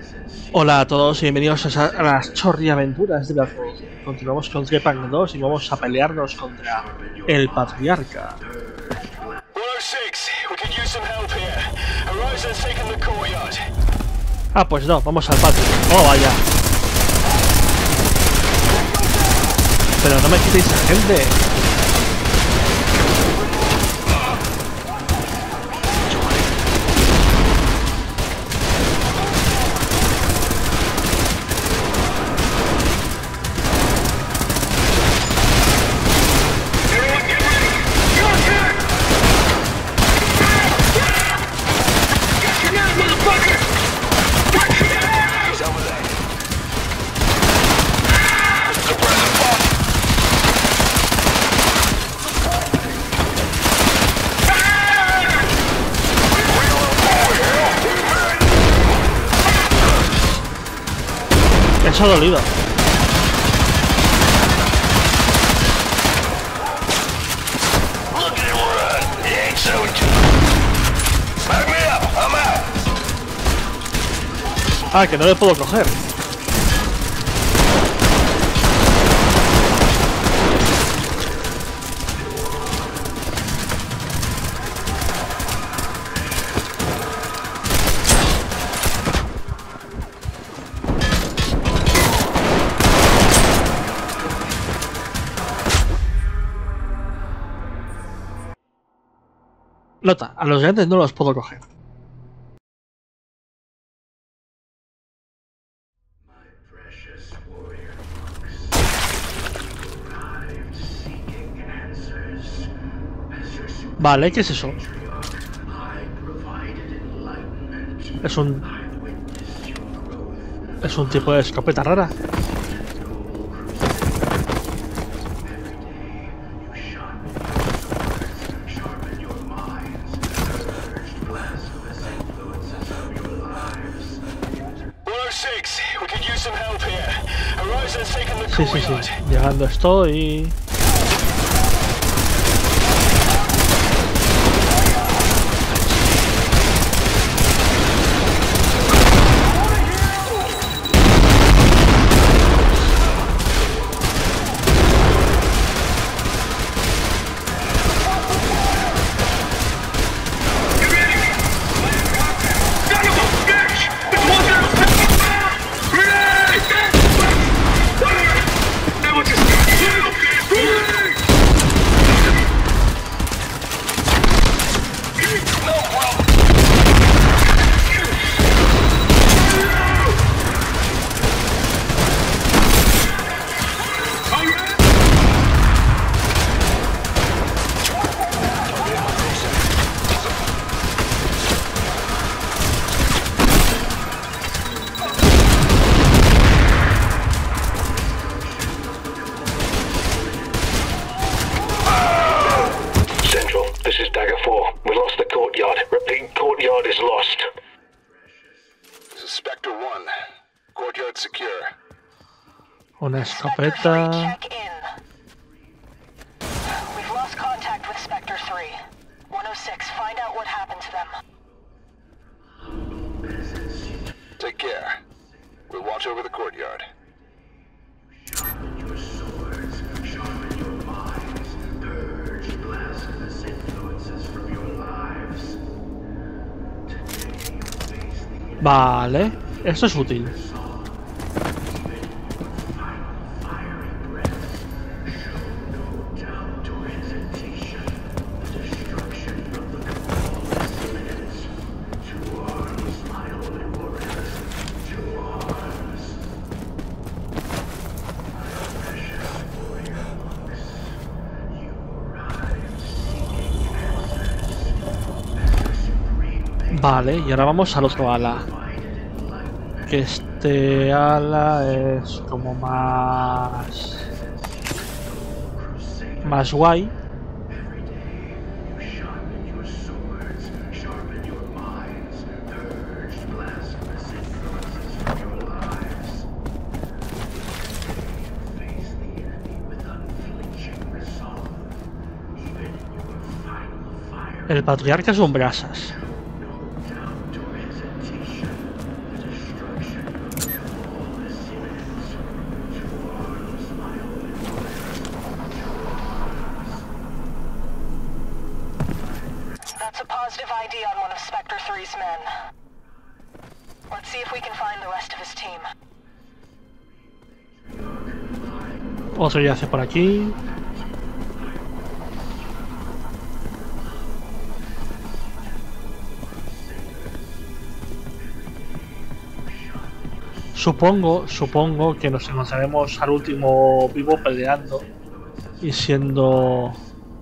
Hola a todos y bienvenidos a las chorriaventuras de Bloodborne. Continuamos con Trepang 2 y vamos a pelearnos contra el Patriarca. Ah, pues no, vamos al patio. Oh, vaya. Pero no me quitéis a gente. Eso ha dolido. Ah, que no le puedo coger. Nota, a los grandes no los puedo coger. Vale, ¿qué es eso? Es un tipo de escopeta rara. Sí, sí, sí. Llegando estoy. Una escopeta. We've lost contact with Spectre 3. 106, find out what happened to them. Take care. We'll watch over the courtyard. Sharpen your swords, sharpen your minds, purge blasphemous influences from your lives. Today you face the Vale, esto es útil. Vale, y ahora vamos al otro ala. Que este ala es como más guay. El Patriarca son brasas. doubt or hesitation. The destruction See if we can find the rest of his team. Otro yace por aquí. Supongo que nos encontraremos al último vivo peleando y siendo...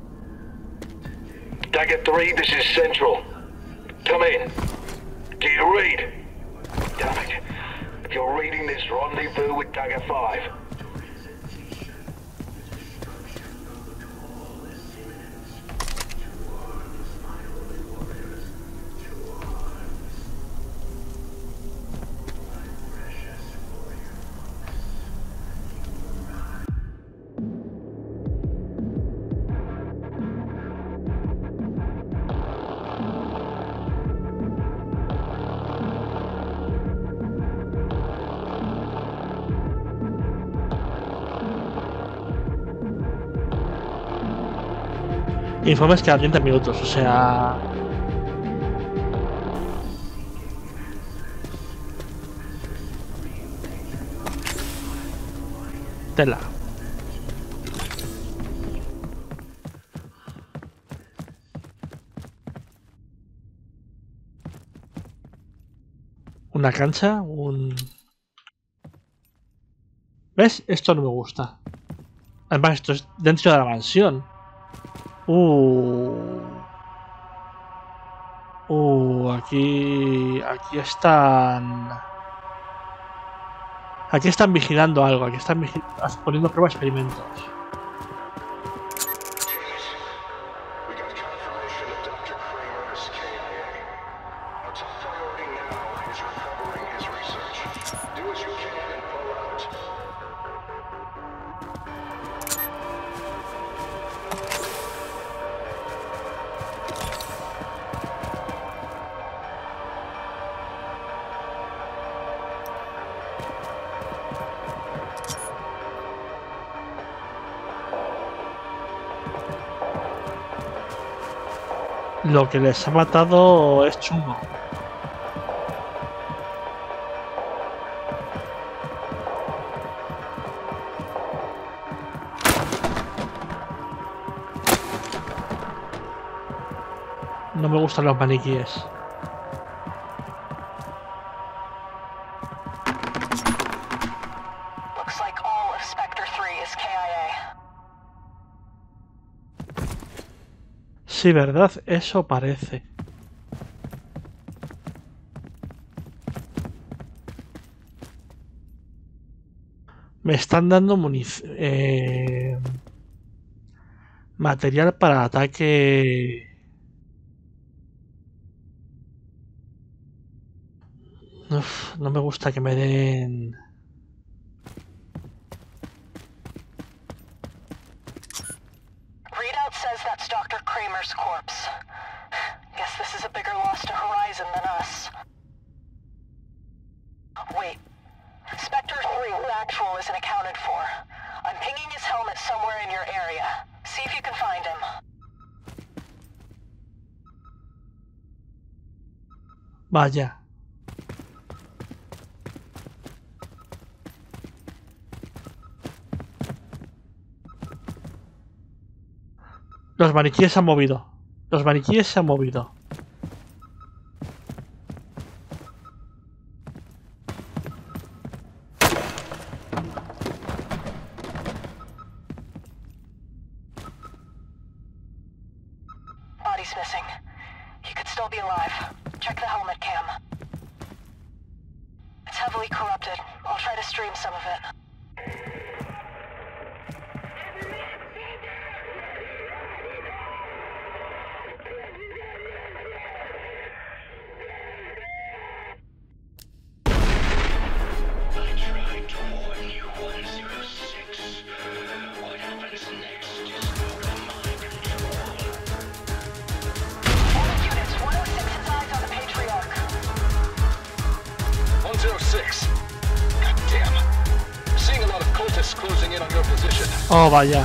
Dagger 3, this is Central. Come in. Do you read? Damn it. If you're reading this, rendezvous with Dagger 5. Informes cada 30 minutos, o sea... Tela. Una cancha, ¿Ves? Esto no me gusta. Además, esto es dentro de la mansión. Aquí están... Aquí están vigilando algo, aquí están poniendo prueba de experimentos. We got confirmation that Dr. Kramer is KIA. Our top priority now is recovering his research. Do what you can and pull out. Lo que les ha matado es chungo. No me gustan los maniquíes. Looks like all of Spectre 3 is KIA. Sí, ¿verdad? Eso parece. Me están dando material para ataque. Uf, no me gusta que me den. Readout says that's Dr. Kramer's corpse. Guess this is a bigger loss to Horizon than us. Wait. Spectre 3 actual isn't accounted for. I'm pinging his helmet somewhere in your area. See if you can find him. Vaya. Los maniquíes se han movido. Los maniquíes se han movido. Body's missing. He could still be alive. Check the helmet cam. It's heavily corrupted. I'll try to stream some of it. I tried to warn you, 106. What happens next is out of my control. All units, 106 has eyes on the Patriarch. 106. God damn. I'm seeing a lot of cultists closing in on your position. Oh, vaya.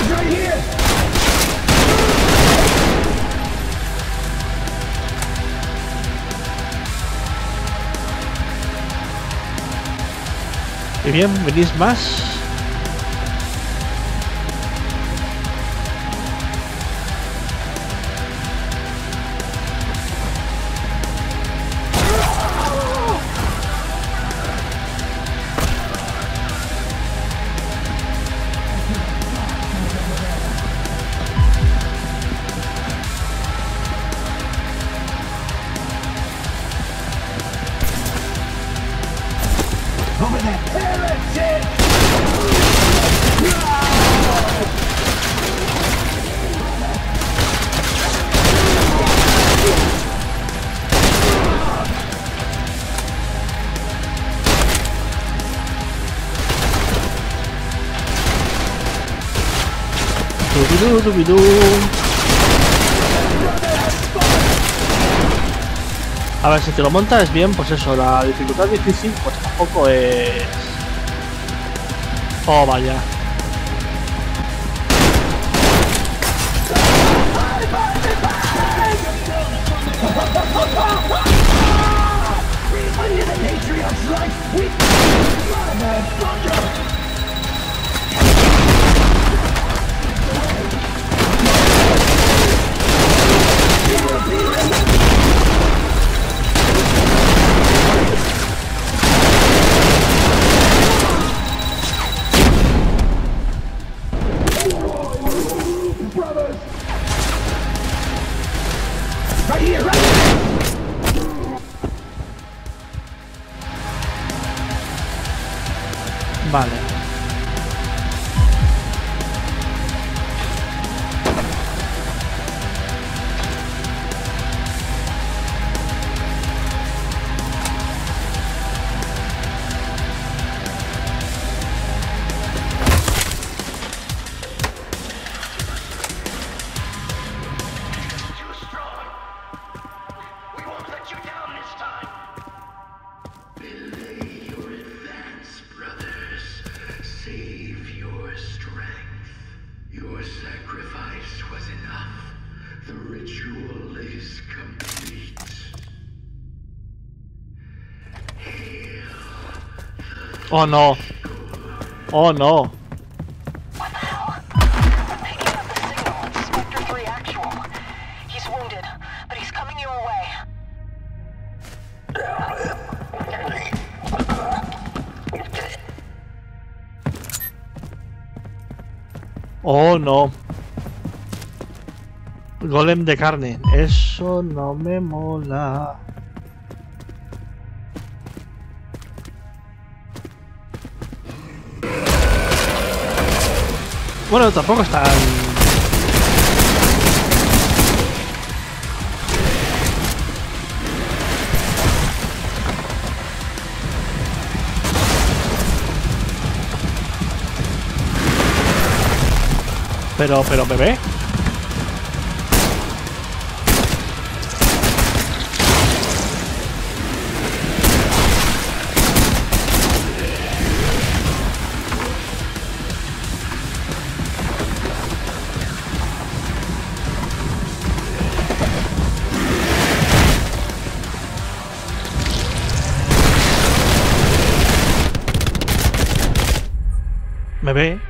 Y bien, venís más. Dubidú. A ver, si te lo montas bien, pues eso, la dificultad difícil, pues tampoco es... Oh, vaya. Vale. Oh no. Oh no. What the hell? I'm picking up the signal. It's Spectre 3 actual. He's wounded, but he's coming your way. Oh no. Golem de carne. Eso no me mola. Bueno, tampoco están... Pero, bebé. ¿Me ve?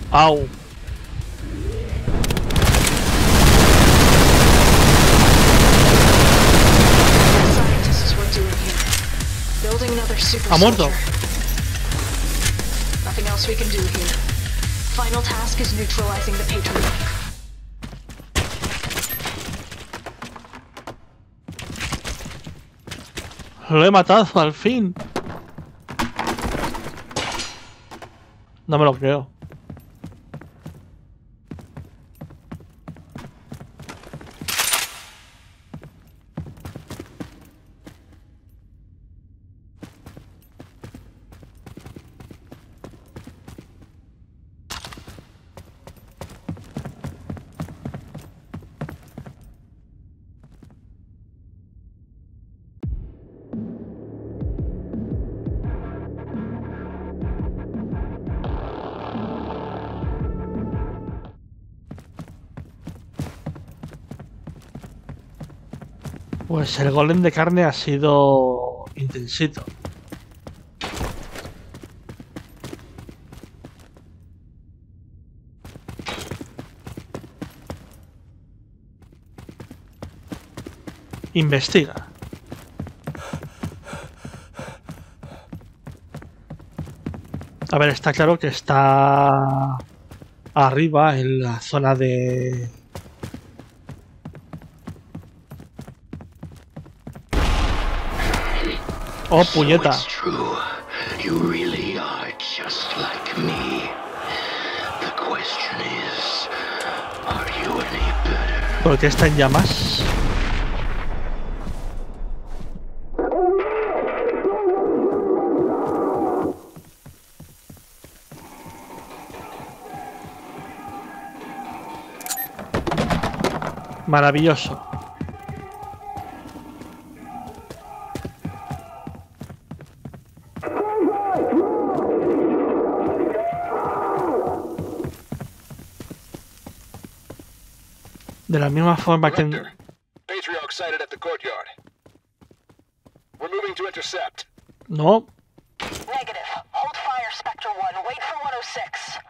Au. Scientists were doing here. Building another super Ha muerto. soldier. Nothing else we can do here. Final task is neutralizing the Patriot. Lo he matado al fin. No me lo creo. Pues el golem de carne ha sido intensito. Investiga. A ver, está claro que está arriba en la zona de... Oh, puñeta. So it's true. You really are just like me. The question is, are you any better? ¿Por qué está en llamas? Maravilloso. De la misma forma que... Director, Patriarch sighted at the courtyard. We're moving to intercept. No. Negative. Hold fire, Spectre 1. Wait for 106.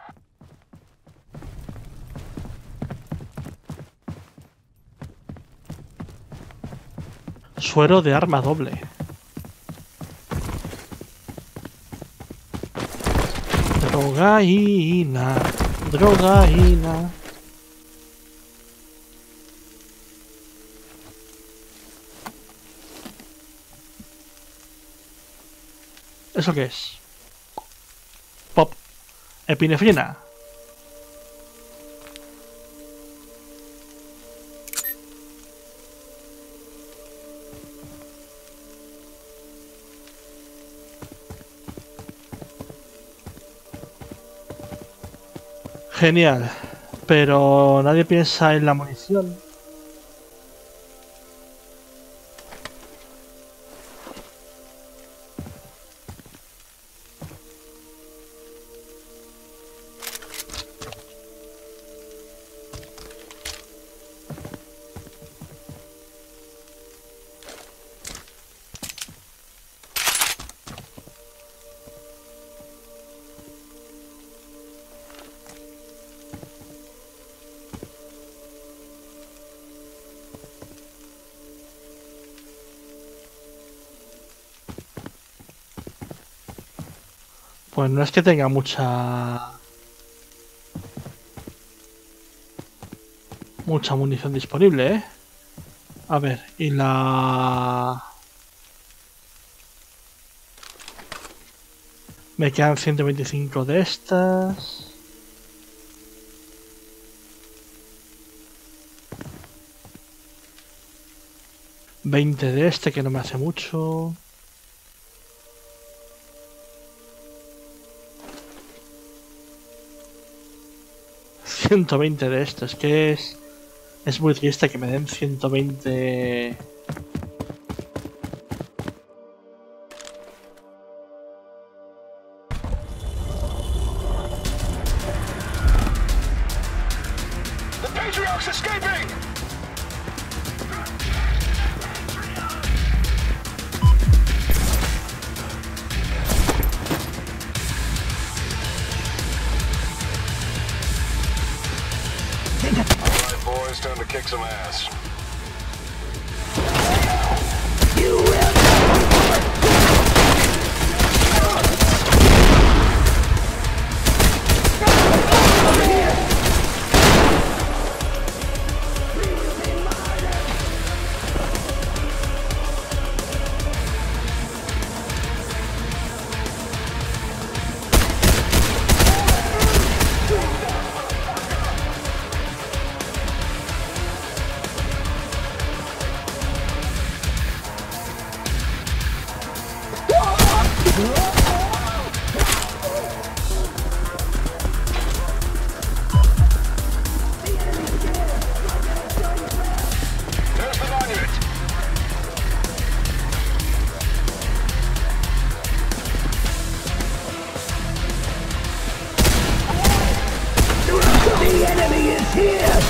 Suero de arma doble. Drogaína. Drogaína. ¿Eso qué es? Pop. Epinefrina. Genial. Pero nadie piensa en la munición. Pues no es que tenga mucha munición disponible, ¿eh? A ver, y la... Me quedan 125 de estas. $20 de este, que no me hace mucho. $120 de esto, es que es muy triste que me den 120. The Patriarch's escaping! kick some ass. There's the monument. The enemy is here!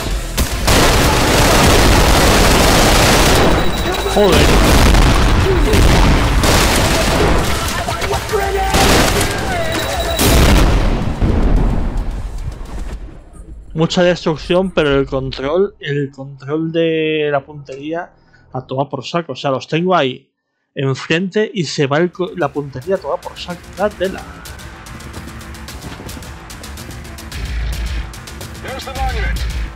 Joder. Mucha destrucción, pero el control de la puntería a tomar por saco. O sea, los tengo ahí enfrente y se va la puntería a tomar por saco. La tela. There's the monument.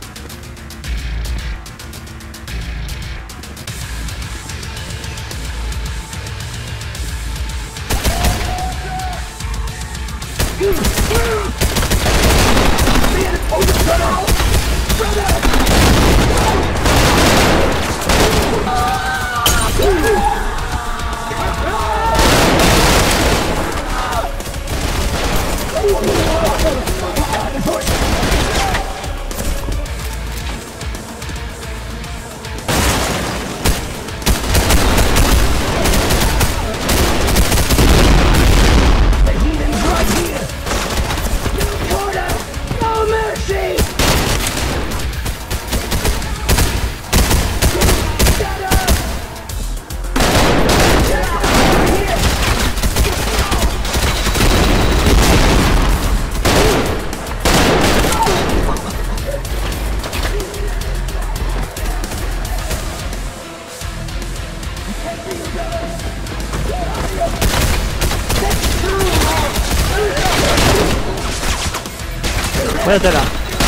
Vaya tela.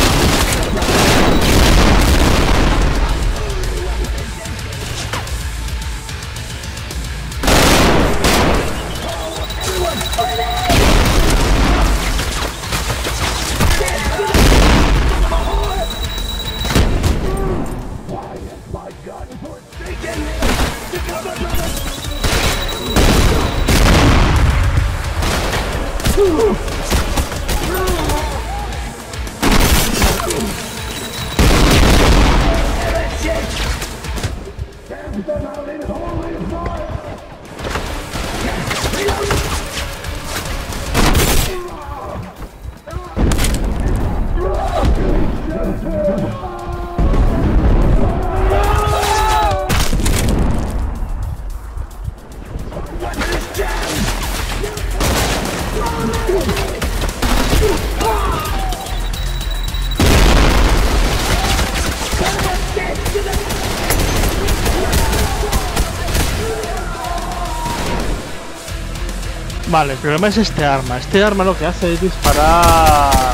Vale, el problema es este arma. Este arma lo que hace es disparar.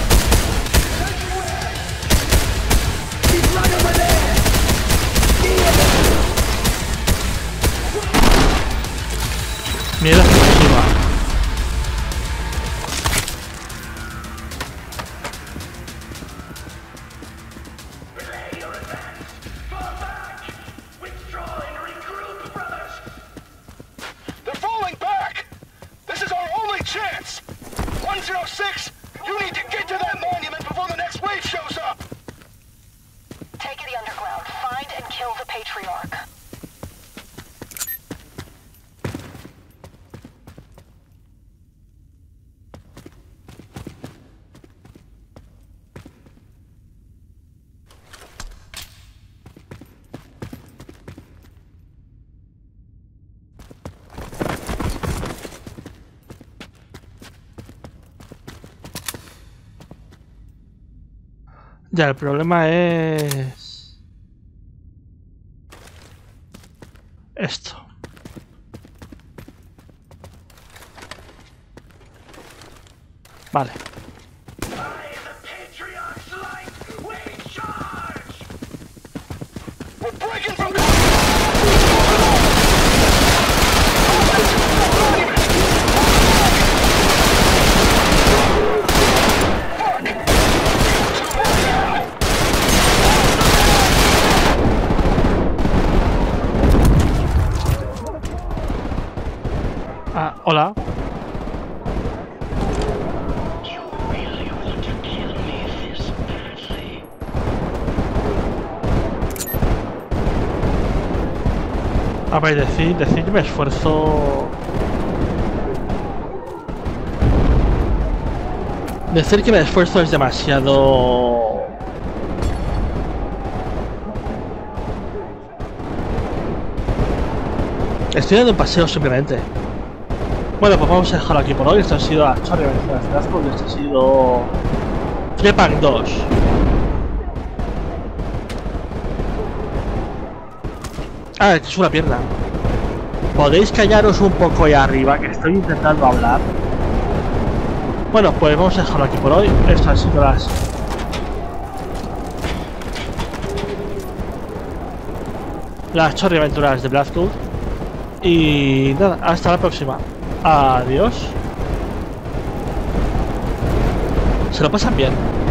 Mira la explosiva. They're falling back! This is our only chance! 106, you need to get to that monument before the next wave shows up! Take the underground. Find and kill the Patriarch. Ya, el problema es... esto. Vale. Ah, hola. A ver, decir que me esfuerzo. Decir que me esfuerzo es demasiado. Estoy dando un paseo simplemente. Bueno, pues vamos a dejarlo aquí por hoy. Esto ha sido la historia de Flashpoint. Esto ha sido Trepank 2. Ah, es una pierna. ¿Podéis callaros un poco ahí arriba? Que estoy intentando hablar. Bueno, pues vamos a dejarlo aquí por hoy. Estas han sido las Chorri Aventuras de Bloodgood. Y nada, hasta la próxima. Adiós. Se lo pasan bien.